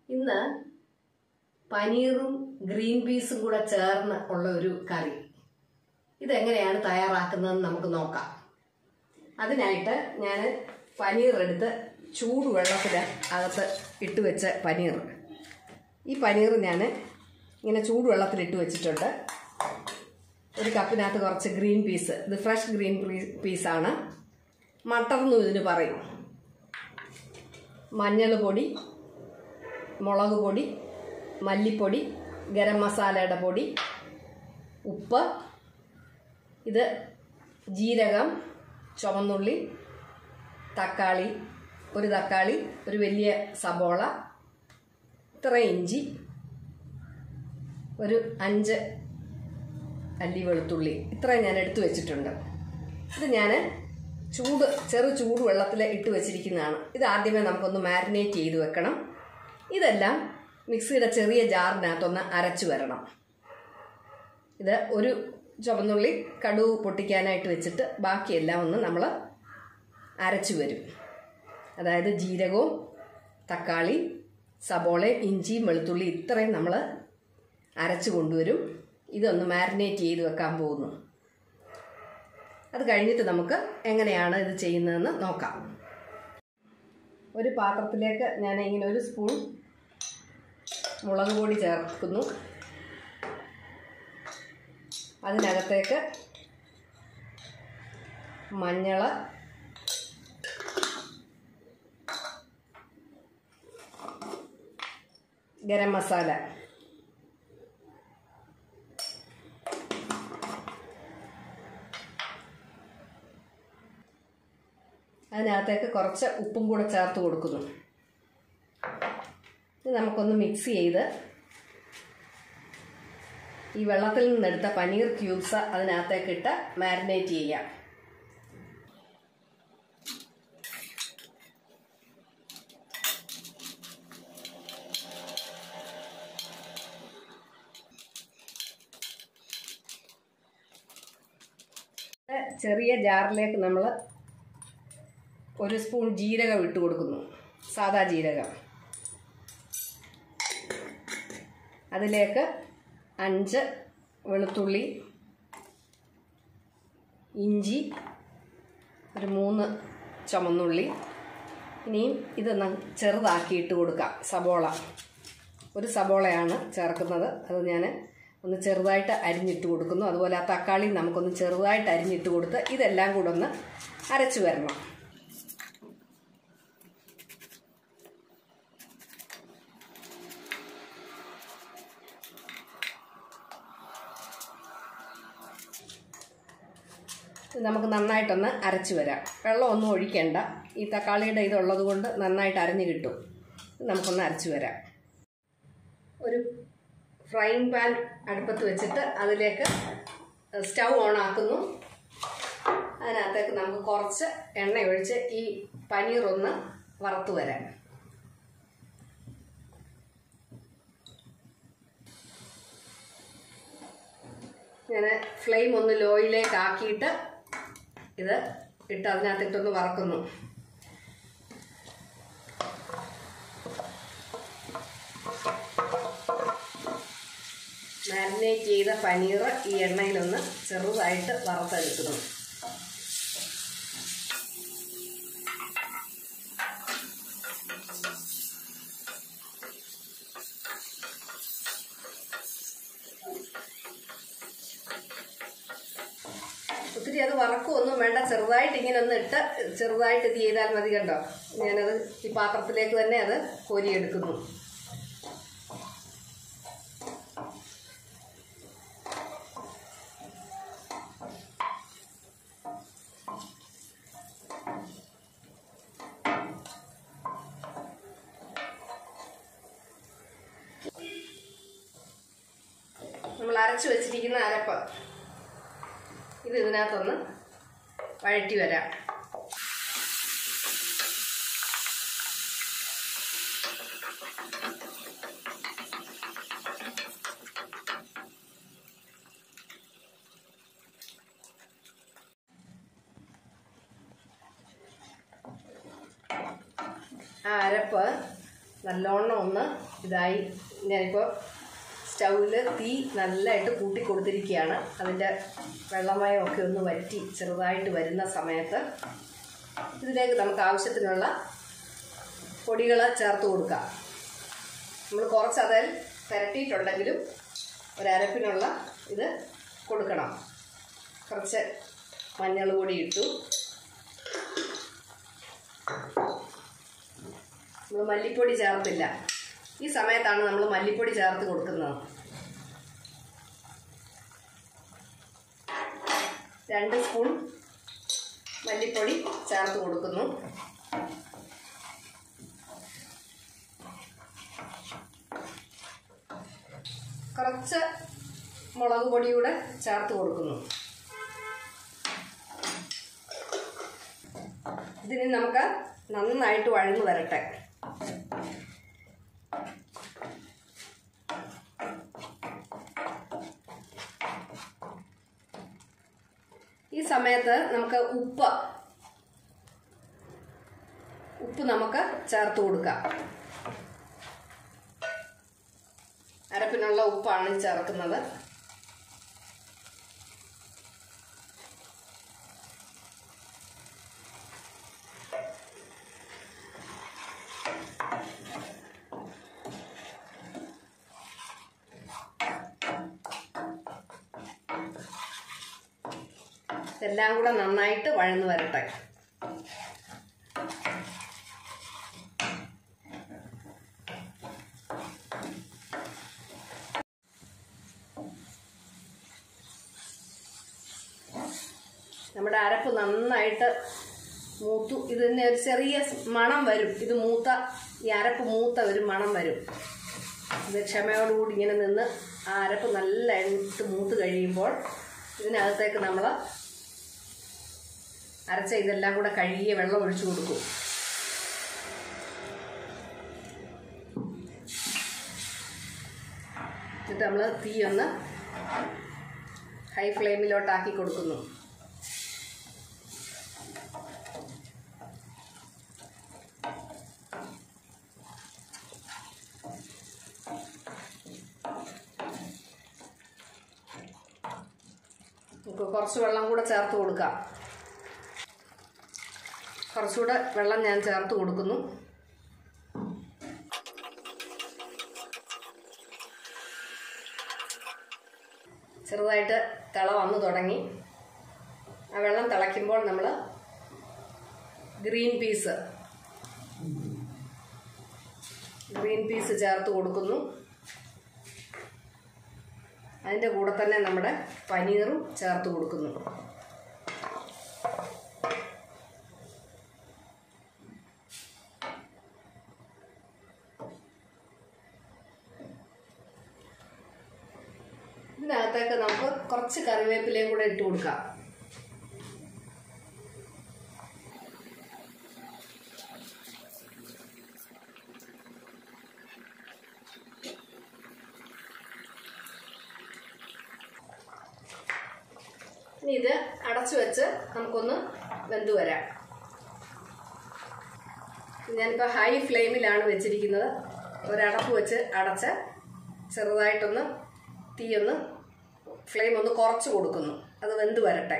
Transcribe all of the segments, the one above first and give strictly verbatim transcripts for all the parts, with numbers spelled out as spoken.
ഇന്ന് പനീറും ഗ്രീൻ പീസും കൂടെ ചേർന്ന് ഉള്ള ഒരു കറി. ഇതെങ്ങനെയാണ് തയ്യാറാക്കുന്നതെന്ന് നമുക്ക് നോക്കാം. അതിനായിട്ട് ഞാൻ പനീർ എടുത്ത് ചൂടുവെള്ളത്തിൽ അകത്ത് ഇട്ട് വെച്ച പനീർ. ഈ പനീർ ഞാൻ ഇങ്ങനെ ചൂടുവെള്ളത്തിലിട്ട് വെച്ചിട്ടുണ്ട്. ഒരു കപ്പിനകത്ത് കുറച്ച് ഗ്രീൻ പീസ്, ഇത് ഫ്രഷ് ഗ്രീൻ പീസാണ്, മട്ടർ എന്നും ഇതിന് പറയും. മഞ്ഞൾ പൊടി, മുളക് പൊടി, മല്ലിപ്പൊടി, ഗരം മസാലയുടെ പൊടി, ഉപ്പ്, ഇത് ജീരകം, ചുവന്നുള്ളി, തക്കാളി, ഒരു തക്കാളി, ഒരു വലിയ സബോള, ഇത്ര ഇഞ്ചി, ഒരു അഞ്ച് അല്ലി വെളുത്തുള്ളി, ഇത്രയും ഞാൻ എടുത്തു വെച്ചിട്ടുണ്ട്. ഇത് ഞാൻ ചൂട് ചെറു ചൂട് വെള്ളത്തിൽ ഇട്ട് വെച്ചിരിക്കുന്നതാണ്. ഇത് ആദ്യമേ നമുക്കൊന്ന് മാരിനേറ്റ് ചെയ്ത് വെക്കണം. ഇതെല്ലാം മിക്സിയുടെ ചെറിയ ജാറിനകത്തൊന്ന് അരച്ചു വരണം. ഇത് ഒരു ചുവന്നുള്ളി കടുക് പൊട്ടിക്കാനായിട്ട് വെച്ചിട്ട് ബാക്കിയെല്ലാം ഒന്ന് നമ്മൾ അരച്ചു വരും. അതായത് ജീരകവും തക്കാളി, സബോളയും ഇഞ്ചിയും വെളുത്തുള്ളി ഇത്രയും നമ്മൾ അരച്ചു കൊണ്ടുവരും. ഇതൊന്ന് മാരിനേറ്റ് ചെയ്ത് വെക്കാൻ പോകുന്നു. അത് കഴിഞ്ഞിട്ട് നമുക്ക് എങ്ങനെയാണ് ഇത് ചെയ്യുന്നതെന്ന് നോക്കാം. ഒരു പാത്രത്തിലേക്ക് ഞാൻ ഇങ്ങനെ ഒരു സ്പൂൺ മുളക് പൊടി ചേർക്കുന്നു. അതിനകത്തേക്ക് മഞ്ഞൾ, ഗരം മസാല, അതിനകത്തേക്ക് കുറച്ച് ഉപ്പും കൂടെ ചേർത്ത് കൊടുക്കുന്നു. ഇത് നമുക്കൊന്ന് മിക്സ് ചെയ്ത് ഈ വെള്ളത്തിൽ നിന്നെടുത്ത പനീർ ക്യൂബ്സ് അതിനകത്തേക്ക് ഇട്ട് മാരിനേറ്റ് ചെയ്യാം. ചെറിയ ജാറിലേക്ക് നമ്മൾ ഒരു സ്പൂൺ ജീരകം ഇട്ട് കൊടുക്കുന്നു, സാദാ ജീരകം. അതിലേക്ക് അഞ്ച് വെളുത്തുള്ളി, ഇഞ്ചി, ഒരു മൂന്ന് ചുവന്നുള്ളി. ഇനിയും ഇതൊന്ന് ചെറുതാക്കിയിട്ട് കൊടുക്കാം. സബോള, ഒരു സബോളയാണ് ചേർക്കുന്നത്. അത് ഞാൻ ഒന്ന് ചെറുതായിട്ട് അരിഞ്ഞിട്ട് കൊടുക്കുന്നു. അതുപോലെ ആ തക്കാളി നമുക്കൊന്ന് ചെറുതായിട്ട് അരിഞ്ഞിട്ട് കൊടുത്ത് ഇതെല്ലാം കൂടെ ഒന്ന് അരച്ചു വരണം. നമുക്ക് നന്നായിട്ടൊന്ന് അരച്ചു വരാം. വെള്ളമൊന്നും ഒഴിക്കേണ്ട. ഈ തക്കാളിയുടെ ഇതുള്ളത് കൊണ്ട് നന്നായിട്ട് അരഞ്ഞു കിട്ടും. നമുക്കൊന്ന് അരച്ചു വരാം. ഒരു ഫ്രൈയിങ് പാൻ അടുപ്പത്ത് വെച്ചിട്ട് അതിലേക്ക് സ്റ്റൗ ഓൺ ആക്കുന്നു. അതിനകത്തേക്ക് നമുക്ക് കുറച്ച് എണ്ണ ഒഴിച്ച് ഈ പനീർ ഒന്ന് വറുത്ത് വരാം. ഞാൻ ഫ്ലെയിം ഒന്ന് ലോയിലേക്ക് ആക്കിയിട്ട് ഇത് ഇട്ട് അതിനകത്തിട്ടൊന്ന് വറക്കുന്നു. മാരിനേറ്റ് ചെയ്ത പനീർ ഈ എണ്ണയിലൊന്ന് ചെറുതായിട്ട് വറുത്തെടുക്കുന്നു. ഒത്തിരി അത് വറക്കുമൊന്നും വേണ്ട, ചെറുതായിട്ട് ഇങ്ങനെ ഒന്ന് ഇട്ട് ചെറുതായിട്ട് ഇത് ചെയ്താൽ മതി. കണ്ടോ, ഞാനത് ഈ പാത്രത്തിലേക്ക് തന്നെ അത് കോരിയെടുക്കുന്നു. നമ്മൾ അരച്ചു വെച്ചിരിക്കുന്ന അരപ്പ് ഇത് ഇതിനകത്തൊന്ന് വഴറ്റി വരാം. ആ അരപ്പ് നല്ലോണം ഒന്ന് ഇതായി. ഞാനിപ്പോൾ സ്റ്റൗവിൽ തീ നല്ലതായിട്ട് കൂട്ടി കൊടുത്തിരിക്കുകയാണ്. അതിൻ്റെ വെള്ളമയമൊക്കെ ഒന്ന് വറ്റി ചെറുതായിട്ട് വരുന്ന സമയത്ത് ഇതിലേക്ക് നമുക്ക് ആവശ്യത്തിനുള്ള പൊടികൾ ചേർത്ത് കൊടുക്കാം. നമ്മൾ കുറച്ച് അതിൽ പുരട്ടിയിട്ടുണ്ടെങ്കിലും ഒരരപ്പിനുള്ള ഇത് കൊടുക്കണം. കുറച്ച് മഞ്ഞൾ പൊടി ഇട്ടു. നമ്മൾ മല്ലിപ്പൊടി ചേർത്തില്ല. ഈ സമയത്താണ് നമ്മൾ മല്ലിപ്പൊടി ചേർത്ത് കൊടുക്കുന്നത്. രണ്ട് സ്പൂൺ മല്ലിപ്പൊടി ചേർത്ത് കൊടുക്കുന്നു. കുറച്ച് മുളക് പൊടി കൂടെ ചേർത്ത് കൊടുക്കുന്നു. ഇതിന് നമുക്ക് നന്നായിട്ട് വഴന്നു വരട്ടെ. ഈ സമയത്ത് നമുക്ക് ഉപ്പ് ഉപ്പ് നമുക്ക് ചേർത്ത് കൊടുക്കാം. അരപ്പിനുള്ള ഉപ്പാണ് ചേർക്കുന്നത്. ഇതെല്ലാം കൂടെ നന്നായിട്ട് വഴന്നു വരട്ടെ. നമ്മുടെ അരപ്പ് നന്നായിട്ട് മൂത്തു. ഇതിന് ഒരു ചെറിയ മണം വരും. ഇത് മൂത്ത ഈ അരപ്പ് മൂത്ത ഒരു മണം വരും. ഇത് ക്ഷമയോടുകൂടി ഇങ്ങനെ നിന്ന് ആ അരപ്പ് നല്ല എണ്ണത്ത് മൂത്ത് കഴിയുമ്പോൾ ഇതിനകത്തേക്ക് നമ്മൾ അരച്ച ഇതെല്ലാം കൂടെ കഴുകിയ വെള്ളം ഒഴിച്ചു കൊടുക്കും. എന്നിട്ട് നമ്മൾ തീ ഒന്ന് ഹൈ ഫ്ലെയിമിലോട്ടാക്കി കൊടുക്കുന്നു. നമുക്ക് കുറച്ച് വെള്ളം കൂടെ ചേർത്ത് കൊടുക്കാം. കുറച്ചുകൂടെ വെള്ളം ഞാൻ ചേർത്ത് കൊടുക്കുന്നു. ചെറുതായിട്ട് തിള വന്നു തുടങ്ങി. ആ വെള്ളം തിളയ്ക്കുമ്പോൾ നമ്മൾ ഗ്രീൻ പീസ് ഗ്രീൻ പീസ് ചേർത്ത് കൊടുക്കുന്നു. അതിൻ്റെ കൂടെ തന്നെ നമ്മുടെ പനീറും ചേർത്ത് കൊടുക്കുന്നു. ഇതിനകത്തേക്ക് നമുക്ക് കുറച്ച് കറിവേപ്പിലയും കൂടെ ഇട്ട് കൊടുക്കാം. ഇനി ഇത് അടച്ചു വെച്ച് നമുക്കൊന്ന് വെന്ത് വരാം. ഞാനിപ്പോൾ ഹൈ ഫ്ലെയിമിലാണ് വെച്ചിരിക്കുന്നത്. ഒരടപ്പ് വെച്ച് അടച്ച് ചെറുതായിട്ടൊന്ന് തീയൊന്ന് ഫ്ലെയിം ഒന്ന് കുറച്ച് കൊടുക്കുന്നു. അത് വെന്ത് വരട്ടെ.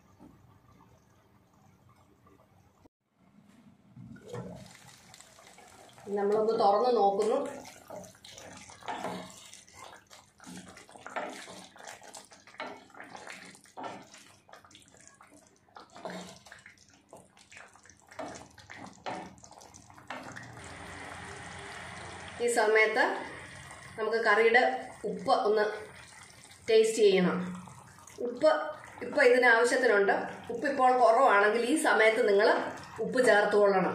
നമ്മളൊന്ന് തുറന്ന് നോക്കുന്നു. ഈ സമയത്ത് നമുക്ക് കറിയുടെ ഉപ്പ് ഒന്ന് ടേസ്റ്റ് ചെയ്യണം. ഉപ്പ് ഇപ്പോൾ ഇതിന് ആവശ്യത്തിനുണ്ട്. ഉപ്പ് ഇപ്പോൾ കുറവാണെങ്കിൽ ഈ സമയത്ത് നിങ്ങൾ ഉപ്പ് ചേർത്ത് കൊള്ളണം.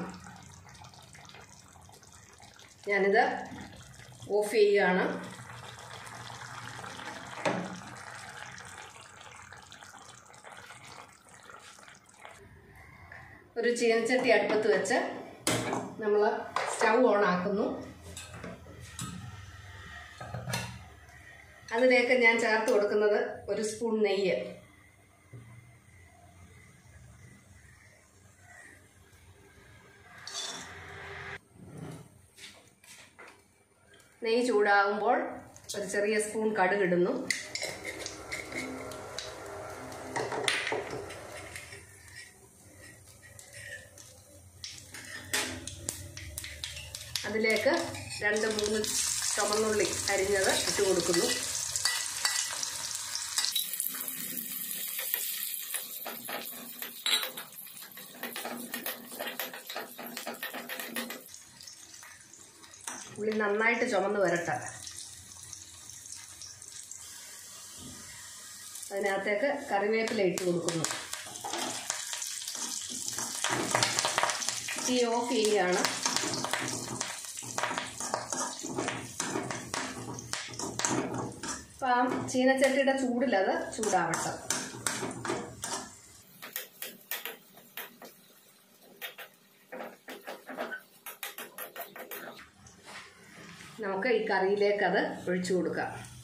ഞാനിത് ഓഫ് ചെയ്യുകയാണ്. ഒരു ചീനച്ചട്ടി അടുപ്പത്ത് വെച്ച് നമ്മൾ സ്റ്റൗ ഓൺ ആക്കുന്നു. അതിലേക്ക് ഞാൻ ചേർത്ത് കൊടുക്കുന്നത് ഒരു സ്പൂൺ നെയ്യ്. നെയ്യ് ചൂടാകുമ്പോൾ ഒരു ചെറിയ സ്പൂൺ കടുകിടുന്നു. അതിലേക്ക് രണ്ട് മൂന്ന് ചുവന്നുള്ളി അരിഞ്ഞത് ഇട്ട് കൊടുക്കുന്നു. ഉള്ളി നന്നായിട്ട് ചുമന്ന് വരട്ടെ. അതിനകത്തേക്ക് കറിവേപ്പില ഇട്ട് കൊടുക്കുന്നു. തീ ഓഫ് ചെയ്യുകയാണ്. അപ്പം ചീനച്ചട്ടിയുടെ ചൂടിലത് ചൂടാവട്ടെ. നമുക്ക് ഈ കറിയിലേക്ക് അത് ഒഴിച്ചു കൊടുക്കാം.